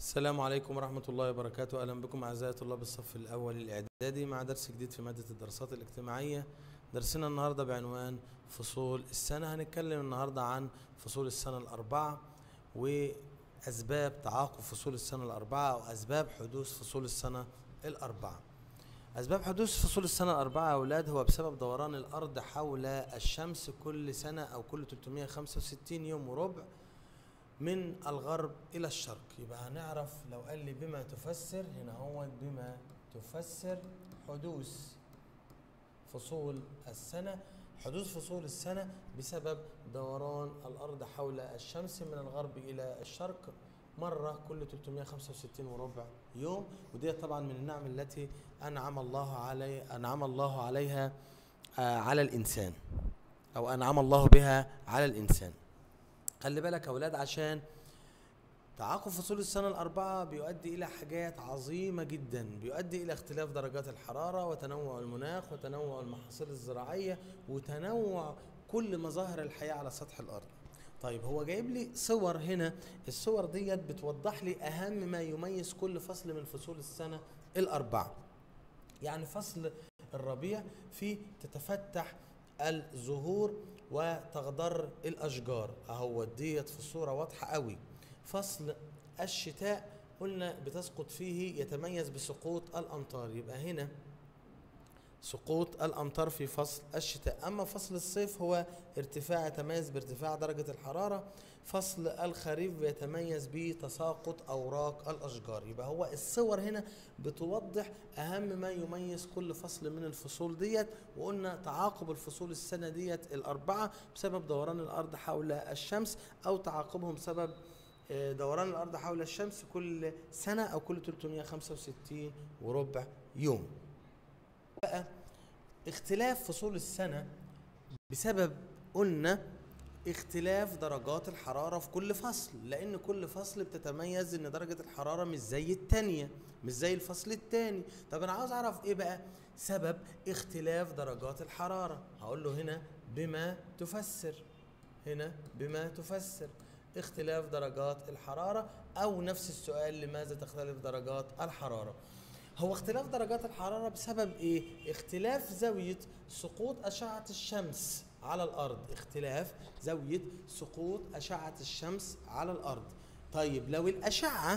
السلام عليكم ورحمة الله وبركاته. أهلا بكم أعزائي طلاب الصف الأول الإعدادي مع درس جديد في مادة الدراسات الاجتماعية. درسنا النهاردة بعنوان فصول السنة. هنتكلم النهاردة عن فصول السنة الأربعة وأسباب تعاقب فصول السنة الأربعة أو أسباب حدوث فصول السنة الأربعة. أسباب حدوث فصول السنة الأربعة يا أولاد هو بسبب دوران الأرض حول الشمس كل سنة أو كل 365 يوم وربع من الغرب إلى الشرق. يبقى هنعرف لو قال لي بما تفسر، هنا هو بما تفسر حدوث فصول السنة. حدوث فصول السنة بسبب دوران الأرض حول الشمس من الغرب إلى الشرق مرة كل 365 وربع يوم، ودي طبعا من النعم التي أنعم الله عليها على الإنسان، أو أنعم الله بها على الإنسان. خلي بالك يا أولاد، عشان تعاقب فصول السنة الأربعة بيؤدي إلى حاجات عظيمة جدا، بيؤدي إلى اختلاف درجات الحرارة وتنوع المناخ وتنوع المحاصيل الزراعية وتنوع كل مظاهر الحياة على سطح الأرض. طيب هو جايب لي صور هنا، الصور ديت بتوضح لي أهم ما يميز كل فصل من فصول السنة الأربعة. يعني فصل الربيع فيه تتفتح الزهور وتخضر الأشجار، أهو ديت في الصورة واضحة قوي. فصل الشتاء قلنا بتسقط فيه، يتميز بسقوط الأمطار، يبقى هنا سقوط الأمطار في فصل الشتاء. أما فصل الصيف هو ارتفاع، يتميز بارتفاع درجة الحرارة. فصل الخريف يتميز بتساقط أوراق الأشجار. يبقى هو الصور هنا بتوضح أهم ما يميز كل فصل من الفصول ديت. وقلنا تعاقب الفصول السنة ديت الأربعة بسبب دوران الأرض حول الشمس، أو تعاقبهم بسبب دوران الأرض حول الشمس كل سنة أو كل 365 وربع يوم. بقى اختلاف فصول السنة بسبب قلنا اختلاف درجات الحرارة في كل فصل، لأن كل فصل بتتميز إن درجة الحرارة مش زي التانية، مش زي الفصل التاني. طب أنا عاوز أعرف إيه بقى سبب اختلاف درجات الحرارة؟ هقول له هنا بما تفسر، هنا بما تفسر اختلاف درجات الحرارة، أو نفس السؤال لماذا تختلف درجات الحرارة؟ هو اختلاف درجات الحرارة بسبب ايه؟ اختلاف زاوية سقوط أشعة الشمس على الأرض، اختلاف زاوية سقوط أشعة الشمس على الأرض. طيب لو الأشعة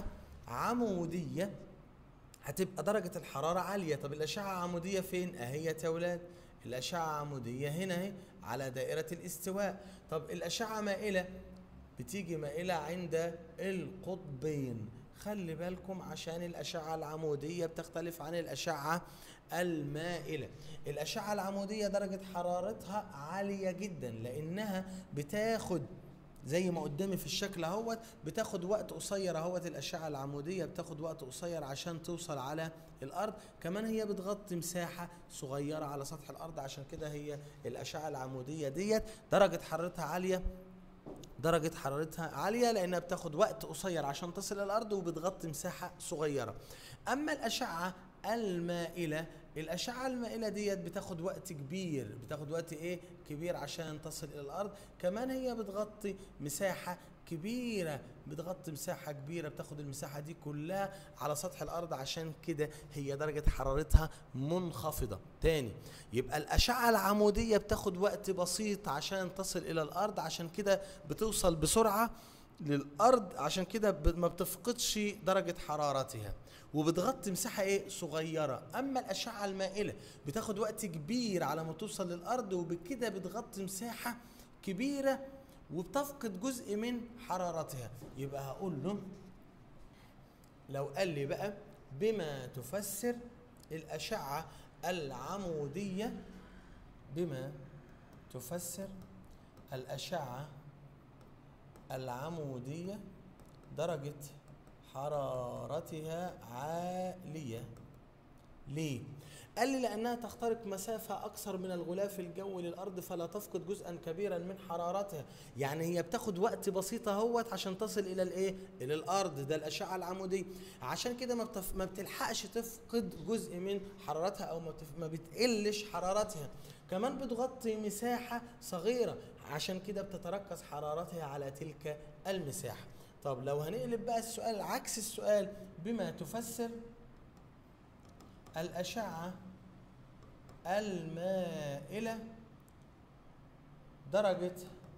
عمودية هتبقى درجة الحرارة عالية. طب الأشعة عمودية فين؟ أهي يا ولاد الأشعة عمودية هنا اهي على دائرة الاستواء. طب الأشعة مائلة بتيجي مائلة عند القطبين. خلي بالكم عشان الأشعة العمودية بتختلف عن الأشعة المائلة. الأشعة العمودية درجة حرارتها عالية جدا، لأنها بتاخد زي ما قدامي في الشكل اهوت، بتاخد وقت قصير اهوت. الأشعة العمودية بتاخد وقت قصير عشان توصل على الأرض. كمان هي بتغطي مساحة صغيرة على سطح الأرض، عشان كده هي الأشعة العمودية ديت درجة حرارتها عالية. درجة حرارتها عالية لأنها بتاخد وقت قصير عشان تصل الأرض وبتغطي مساحة صغيرة. أما الأشعة المائلة، الأشعة المائلة ديت بتاخد وقت كبير، بتاخد وقت كبير عشان تصل إلى الأرض. كمان هي بتغطي مساحة كبيرة، بتاخد المساحة دي كلها على سطح الأرض، عشان كده هي درجة حرارتها منخفضة. تاني، يبقى الأشعة العمودية بتاخد وقت بسيط عشان تصل إلى الأرض، عشان كده بتوصل بسرعة للأرض، عشان كده ما بتفقدش درجة حرارتها وبتغطي مساحة صغيرة. أما الأشعة المائلة بتاخد وقت كبير على ما توصل للأرض، وبكده بتغطي مساحة كبيرة وبتفقد جزء من حرارتها. يبقى هقول له لو قال لي بقى بما تفسر الأشعة العمودية، بما تفسر الأشعة العمودية درجة حرارتها عالية. ليه؟ قال لي لأنها تخترق مسافة أكثر من الغلاف الجوي للأرض، فلا تفقد جزءا كبيرا من حرارتها. يعني هي بتاخد وقت بسيط اهوت عشان تصل إلى إلى الأرض. ده الأشعة العمودية، عشان كده ما بتلحقش تفقد جزء من حرارتها، أو ما بتقلش حرارتها. كمان بتغطي مساحة صغيرة، عشان كده بتتركز حرارتها على تلك المساحة. طب لو هنقلب بقى السؤال عكس السؤال، بما تفسر الأشعة المائلة درجة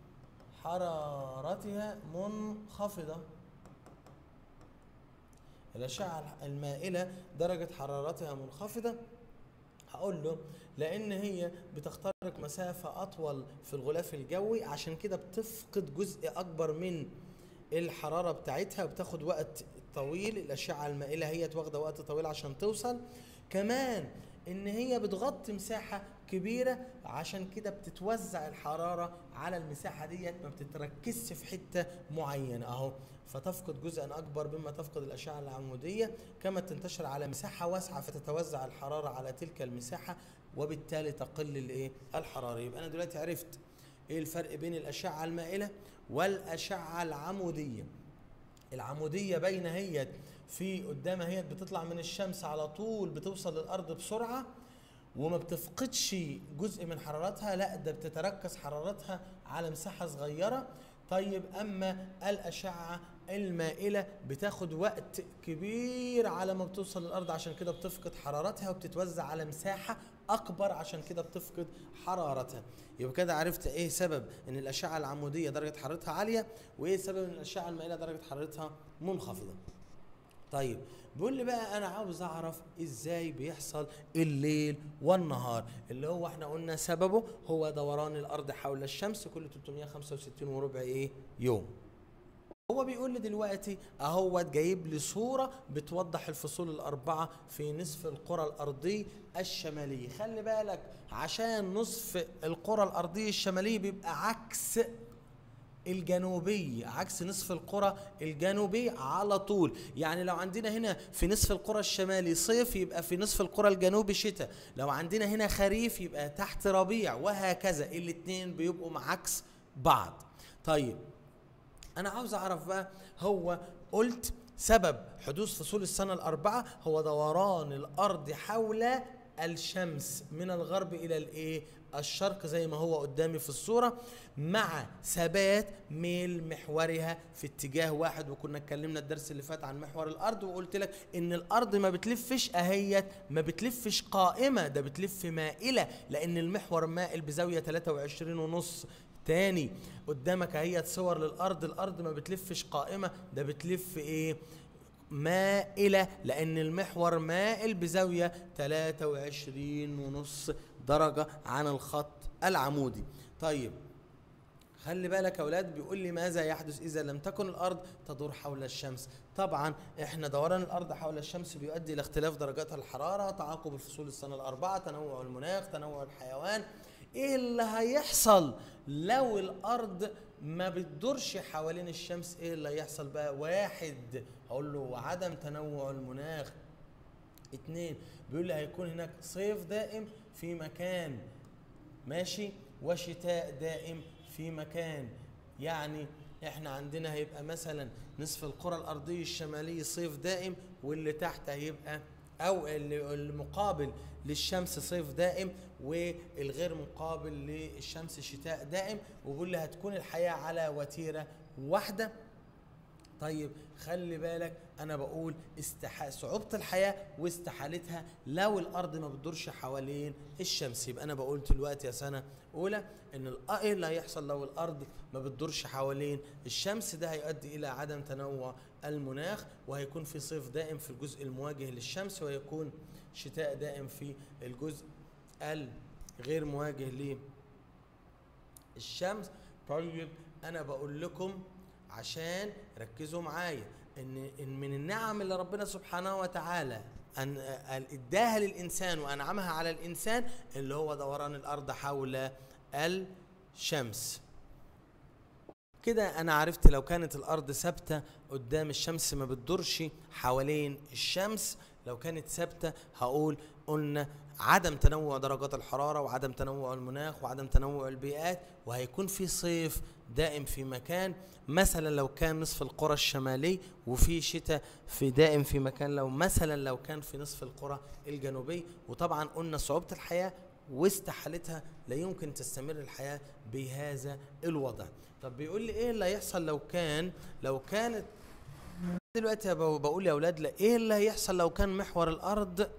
حرارتها منخفضة. الأشعة المائلة درجة حرارتها منخفضة، هقول له لأن هي بتخترق مسافة أطول في الغلاف الجوي، عشان كده بتفقد جزء أكبر من الحرارة بتاعتها، بتاخد وقت طويل. الأشعة المائلة هي واخدة وقت طويل عشان توصل. كمان إن هي بتغطي مساحة كبيرة، عشان كده بتتوزع الحرارة على المساحة ديت، ما بتتركزش في حتة معينة أهو، فتفقد جزءا أكبر مما تفقد الأشعة العمودية. كما تنتشر على مساحة واسعة فتتوزع الحرارة على تلك المساحة، وبالتالي تقل الحرارة. يبقى أنا دلوقتي عرفت إيه الفرق بين الأشعة المائلة والأشعة العمودية. العمودية بين هي في قدامها هي بتطلع من الشمس على طول، بتوصل للأرض بسرعة وما بتفقدش جزء من حرارتها، لا ده بتتركز حرارتها على مساحة صغيرة. طيب أما الأشعة المائلة بتاخد وقت كبير على ما بتوصل للأرض، عشان كده بتفقد حرارتها وبتتوزع على مساحة أكبر، عشان كده بتفقد حرارتها. يبقى كده عرفت إيه سبب إن الأشعة العمودية درجة حرارتها عالية، وإيه سبب إن الأشعة المائلة درجة حرارتها منخفضة. طيب بيقول لي بقى أنا عاوز أعرف إزاي بيحصل الليل والنهار، اللي هو إحنا قلنا سببه هو دوران الأرض حول الشمس كل 365 وربع يوم. هو بيقول لي دلوقتي اهوت جايب لي صوره بتوضح الفصول الاربعه في نصف الكره الارضيه الشماليه. خلي بالك عشان نصف الكره الارضيه الشماليه بيبقى عكس الجنوبي، عكس نصف الكرة الجنوبي على طول. يعني لو عندنا هنا في نصف الكرة الشمالي صيف، يبقى في نصف الكرة الجنوبي شتاء. لو عندنا هنا خريف يبقى تحت ربيع، وهكذا. الاتنين بيبقوا عكس بعض. طيب أنا عاوز أعرف بقى، هو قلت سبب حدوث فصول السنة الأربعة هو دوران الأرض حول الشمس من الغرب إلى الشرق، زي ما هو قدامي في الصورة، مع ثبات ميل محورها في اتجاه واحد. وكنا اتكلمنا الدرس اللي فات عن محور الأرض، وقلت لك إن الأرض ما بتلفش أهيت، ما بتلفش قائمة، ده بتلف مائلة، لأن المحور مائل بزاوية 23.5. تاني قدامك اهيت صور للأرض، الأرض ما بتلفش قائمة، ده بتلف مائلة، لأن المحور مائل بزاوية 23.5 درجة عن الخط العمودي. طيب خلي بالك يا أولاد، بيقول لي ماذا يحدث إذا لم تكن الأرض تدور حول الشمس. طبعا احنا دوران الأرض حول الشمس بيؤدي إلى اختلاف درجات الحرارة، تعاقب الفصول السنة الأربعة، تنوع المناخ، تنوع الحيوان. ايه اللي هيحصل لو الأرض ما بتدورش حوالين الشمس؟ ايه اللي هيحصل بقى؟ واحد، هقول له عدم تنوع المناخ. اتنين، بيقول لي هيكون هناك صيف دائم في مكان ماشي، وشتاء دائم في مكان. يعني احنا عندنا هيبقى مثلا نصف الكرة الأرضية الشمالية صيف دائم، واللي تحت هيبقى او المقابل للشمس صيف دائم، والغير مقابل للشمس شتاء دائم. وبيقول لي هتكون الحياة على وتيرة واحدة. طيب خلي بالك انا بقول صعوبة الحياة واستحالتها لو الارض ما بتدورش حوالين الشمس. يبقى انا بقول دلوقتي يا سنة اولى ان ايه اللي هيحصل لو الارض ما بتدورش حوالين الشمس؟ ده هيؤدي الى عدم تنوع المناخ، وهيكون في صيف دائم في الجزء المواجه للشمس، ويكون شتاء دائم في الجزء الغير مواجه للشمس. طيب انا بقول لكم عشان ركزوا معايا ان من النعم اللي ربنا سبحانه وتعالى ان اداها للانسان وانعمها على الانسان اللي هو دوران الارض حول الشمس. كده انا عرفت لو كانت الارض ثابته قدام الشمس ما بتدورش حوالين الشمس، لو كانت ثابته قلنا عدم تنوع درجات الحراره، وعدم تنوع المناخ، وعدم تنوع البيئات، وهيكون في صيف دائم في مكان. مثلا لو كان نصف القرى الشمالي، وفي شتاء في دائم في مكان لو كان في نصف القرى الجنوبي. وطبعا قلنا صعوبة الحياة واستحالتها، لا يمكن تستمر الحياة بهذا الوضع. طب بيقول لي ايه اللي هيحصل لو كانت دلوقتي بقول يا اولاد ايه اللي هيحصل لو كان محور الارض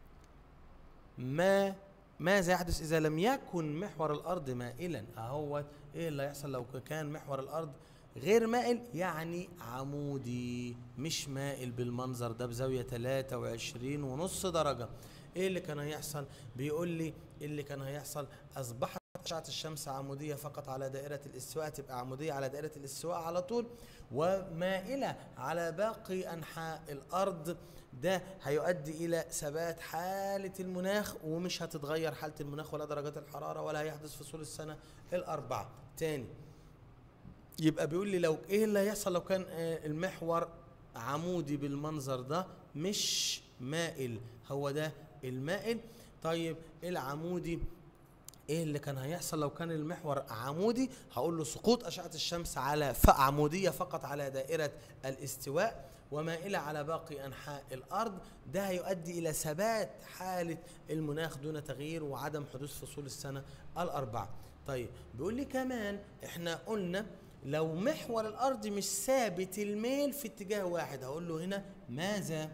ماذا يحدث اذا لم يكن محور الارض مائلا؟ اهوت ايه اللي هيحصل لو كان محور الارض غير مائل، يعني عمودي مش مائل بالمنظر ده بزاويه 23.5 درجه. ايه اللي كان هيحصل؟ بيقول لي اللي كان هيحصل اصبحت أشعة الشمس عمودية فقط على دائرة الاستواء، تبقى عمودية على دائرة الاستواء على طول ومائلة على باقي أنحاء الأرض. ده هيؤدي إلى ثبات حالة المناخ، ومش هتتغير حالة المناخ ولا درجات الحرارة ولا هيحدث فصول السنة الأربعة. تاني يبقى بيقول لي لو إيه اللي هيحصل لو كان المحور عمودي بالمنظر ده مش مائل، هو ده المائل. طيب العمودي ايه اللي كان هيحصل لو كان المحور عمودي؟ هقول له سقوط أشعة الشمس على عمودية فقط على دائرة الاستواء ومائلة على باقي أنحاء الأرض. ده هيؤدي إلى ثبات حالة المناخ دون تغيير وعدم حدوث فصول السنة الأربعة. طيب بيقول لي كمان احنا قلنا لو محور الأرض مش ثابت الميل في اتجاه واحد، هقول له هنا ماذا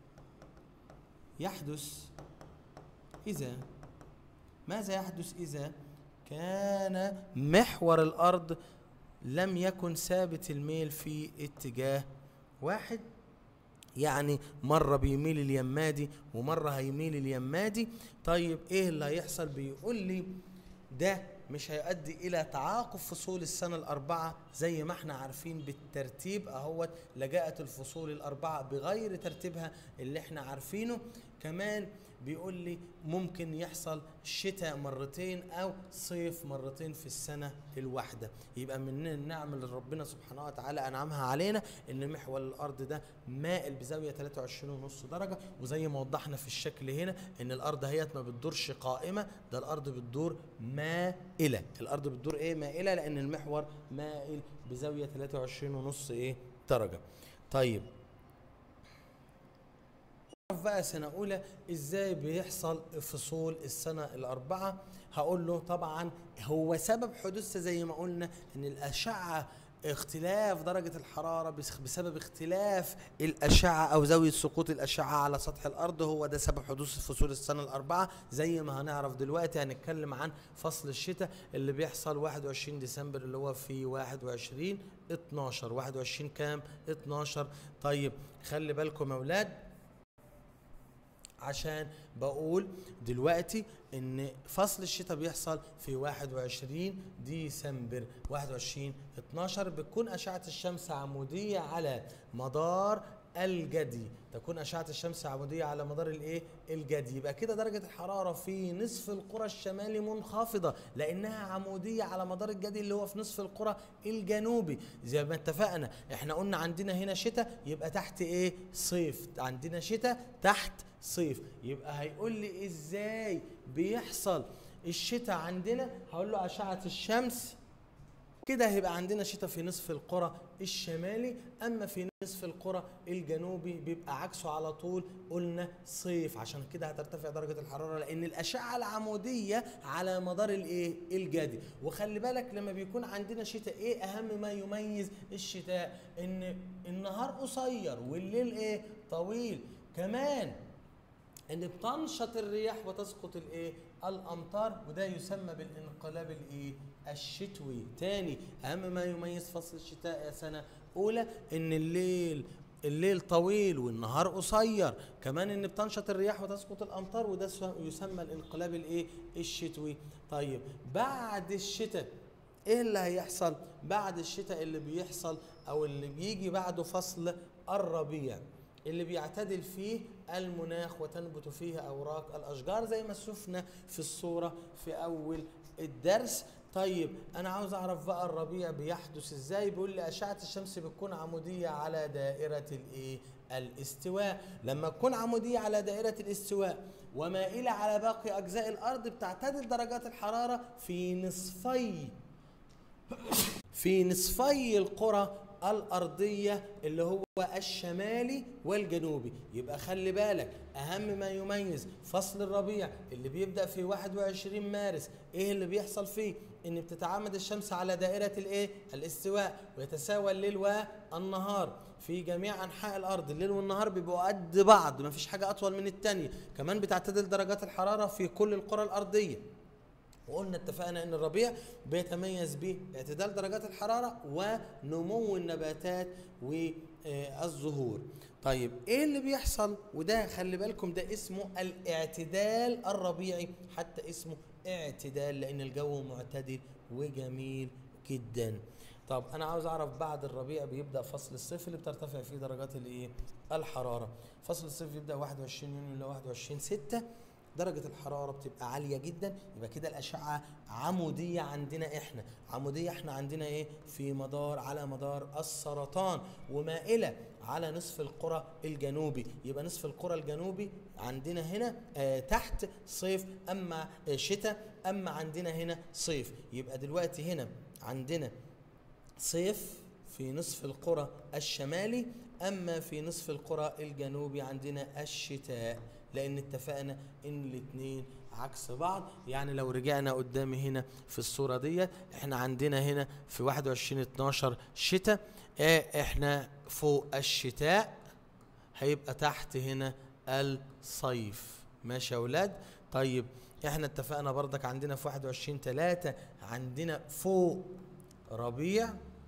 يحدث إذا كان محور الأرض لم يكن ثابت الميل في اتجاه واحد، يعني مرة بيميل اليمادي ومرة هيميل اليمادي. طيب ايه اللي هيحصل؟ بيقول لي ده مش هيؤدي الى تعاقب فصول السنة الأربعة زي ما احنا عارفين بالترتيب اهوت، لجاءت الفصول الأربعة بغير ترتيبها اللي احنا عارفينه. كمان بيقول لي ممكن يحصل شتاء مرتين او صيف مرتين في السنة الواحدة. يبقى من النعم اللي ربنا سبحانه وتعالى انعمها علينا ان محور الارض ده مائل بزاوية 23.5 درجة، وزي ما وضحنا في الشكل هنا ان الارض هيت ما بتدورش قائمة، ده الارض بتدور مائلة. الارض بتدور ايه؟ مائلة، لان المحور مائل بزاوية 23.5 درجة. طيب بقى سنة أولى إزاي بيحصل فصول السنة الأربعة؟ هقول له طبعا هو سبب حدوثها زي ما قلنا إن الأشعة اختلاف درجة الحرارة بسبب اختلاف الأشعة أو زاوية سقوط الأشعة على سطح الأرض، هو ده سبب حدوث فصول السنة الأربعة. زي ما هنعرف دلوقتي هنتكلم عن فصل الشتاء اللي بيحصل 21 ديسمبر اللي هو في 21/12. 21 كام؟ 12. طيب خلي بالكم يا أولاد، عشان بقول دلوقتي ان فصل الشتاء بيحصل في 21 ديسمبر 21/12. بتكون أشعة الشمس عمودية على مدار الجدي، تكون أشعة الشمس عمودية على مدار الجدي. يبقى كده درجة الحرارة في نصف القرى الشمالي منخفضة لأنها عمودية على مدار الجدي اللي هو في نصف القرى الجنوبي. زي ما اتفقنا احنا قلنا عندنا هنا شتاء، يبقى تحت صيف، عندنا شتاء تحت صيف. يبقى هيقول لي ازاي بيحصل الشتاء عندنا؟ هقول له أشعة الشمس كده هيبقى عندنا شتاء في نصف القرى الشمالي، اما في نصف القرى الجنوبي بيبقى عكسه على طول، قلنا صيف. عشان كده هترتفع درجة الحرارة لان الاشعة العمودية على مدار الجدي. وخلي بالك لما بيكون عندنا شتاء اهم ما يميز الشتاء؟ ان النهار قصير والليل طويل، كمان ان بتنشط الرياح وتسقط الامطار، وده يسمى بالانقلاب الشتوي. تاني اهم ما يميز فصل الشتاء يا سنة اولى ان الليل طويل والنهار قصير، كمان ان بتنشط الرياح وتسقط الامطار، وده يسمى الانقلاب الشتوي. طيب بعد الشتاء ايه اللي هيحصل؟ بعد الشتاء اللي بيحصل او اللي بيجي بعده فصل الربيع اللي بيعتدل فيه المناخ وتنبت فيه أوراق الأشجار زي ما شفنا في الصورة في أول الدرس. طيب أنا عاوز أعرف بقى الربيع بيحدث إزاي؟ بيقول لي أشعة الشمس بتكون عمودية على دائرة الاستواء. لما تكون عمودية على دائرة الاستواء ومائلة على باقي أجزاء الأرض بتعتدل درجات الحرارة في نصفي القرى الأرضية اللي هو الشمالي والجنوبي. يبقى خلي بالك أهم ما يميز فصل الربيع اللي بيبدأ في 21 مارس إيه اللي بيحصل فيه؟ إن بتتعامد الشمس على دائرة الإيه؟ الاستواء، ويتساوى الليل والنهار في جميع أنحاء الأرض. الليل والنهار بيبقوا قد بعض، مفيش حاجة أطول من التانية. كمان بتعتدل درجات الحرارة في كل القرى الأرضية. وقلنا اتفقنا ان الربيع بيتميز باعتدال درجات الحرارة ونمو النباتات والزهور. طيب ايه اللي بيحصل؟ وده خلي بالكم ده اسمه الاعتدال الربيعي، حتى اسمه اعتدال لان الجو معتدل وجميل جدا. طب انا عاوز اعرف بعد الربيع بيبدا فصل الصيف اللي بترتفع فيه درجات الايه؟ الحرارة. فصل الصيف يبدا 21 يونيو ل 21/6، درجة الحرارة بتبقى عالية جدا. يبقى كده الأشعة عمودية عندنا احنا، عمودية احنا عندنا ايه؟ في مدار على مدار السرطان، ومائلة على نصف القرى الجنوبي. يبقى نصف القرى الجنوبي عندنا هنا تحت صيف اما شتاء، اما عندنا هنا صيف. يبقى دلوقتي هنا عندنا صيف في نصف القرى الشمالي، اما في نصف القرى الجنوبي عندنا الشتاء، لان اتفقنا ان الاثنين عكس بعض. يعني لو رجعنا قدامي هنا في الصورة ديت احنا عندنا هنا في 21/12 شتاء، احنا فوق الشتاء هيبقى تحت هنا الصيف. ماشي يا اولاد؟ طيب احنا اتفقنا برضك عندنا في 21/3 عندنا فوق ربيع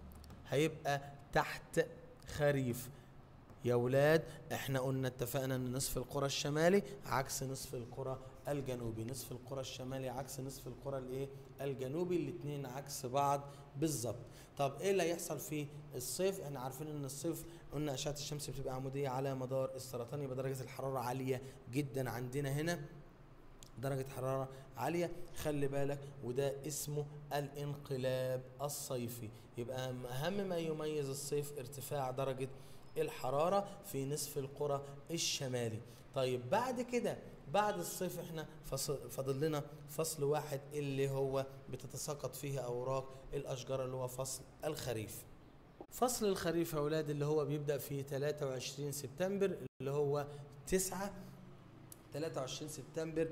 هيبقى تحت خريف. يا ولاد احنا قلنا اتفقنا ان نصف القرى الشمالي عكس نصف القرى الجنوبي، نصف القرى الشمالي عكس نصف القرى الايه؟ الجنوبي، الاثنين عكس بعض بالظبط. طب ايه اللي هيحصل في الصيف؟ احنا عارفين ان الصيف قلنا اشعة الشمس بتبقى عمودية على مدار السرطان، يبقى درجة الحرارة عالية جدا عندنا هنا، درجة حرارة عالية. خلي بالك وده اسمه الانقلاب الصيفي. يبقى أهم ما يميز الصيف ارتفاع درجة الحرارة في نصف القرى الشمالي. طيب بعد كده بعد الصيف احنا فاضل لنا فصل واحد اللي هو بتتساقط فيه أوراق الأشجار اللي هو فصل الخريف. فصل الخريف يا أولاد اللي هو بيبدأ في 23 سبتمبر اللي هو 23 سبتمبر.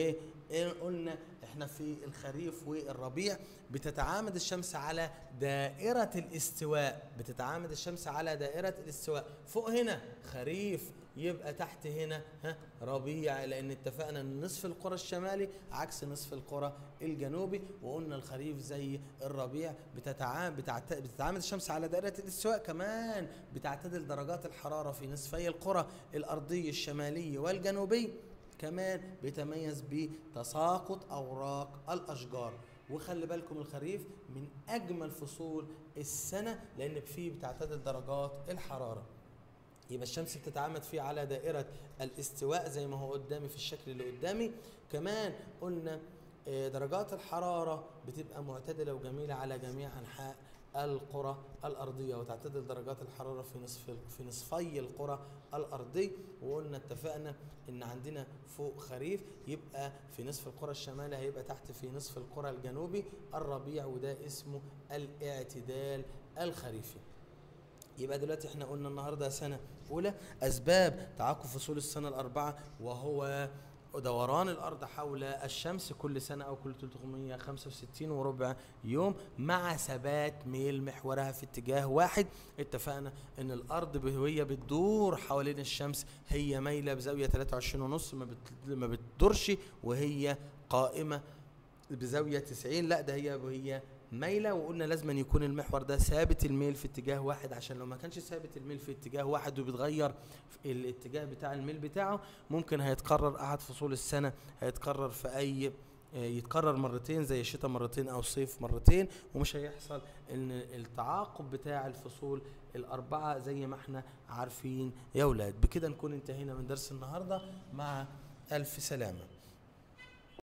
وقلنا احنا في الخريف والربيع بتتعامد الشمس على دائرة الاستواء، بتتعامد الشمس على دائرة الاستواء. فوق هنا خريف، يبقى تحت هنا ربيع، لان اتفقنا ان نصف القرى الشمالي عكس نصف القرى الجنوبي. وقلنا الخريف زي الربيع بتتعامد الشمس على دائرة الاستواء، كمان بتعتدل درجات الحرارة في نصفي القرى الأرضي الشمالي والجنوبي، كمان بيتميز بتساقط أوراق الأشجار. وخلي بالكم الخريف من أجمل فصول السنة لأن فيه بتعتدل درجات الحرارة. يبقى الشمس بتتعامد فيه على دائرة الاستواء زي ما هو قدامي في الشكل اللي قدامي. كمان قلنا درجات الحرارة بتبقى معتدلة وجميلة على جميع أنحاء القرى الأرضية، وتعتدل درجات الحرارة في نصفي القرى الأرضية. وقلنا اتفقنا إن عندنا فوق خريف، يبقى في نصف القرى الشمالي هيبقى تحت في نصف القرى الجنوبي الربيع، وده اسمه الاعتدال الخريفي. يبقى دلوقتي احنا قلنا النهارده سنة أولى أسباب تعاقب فصول السنة الأربعة، وهو دوران الأرض حول الشمس كل سنة أو كل 365 وربع يوم مع ثبات ميل محورها في اتجاه واحد. اتفقنا إن الأرض وهي بتدور حوالين الشمس هي مايلة بزاوية 23.5، ما بتدورش وهي قائمة بزاوية 90، لا ده هي مايلة. وقلنا لازم أن يكون المحور ده ثابت الميل في اتجاه واحد، عشان لو ما كانش ثابت الميل في اتجاه واحد وبيتغير الاتجاه بتاع الميل بتاعه ممكن هيتكرر أحد فصول السنة، هيتكرر في يتكرر مرتين زي الشتاء مرتين أو صيف مرتين، ومش هيحصل إن التعاقب بتاع الفصول الأربعة زي ما احنا عارفين يا ولاد. بكده نكون انتهينا من درس النهاردة، مع ألف سلامة.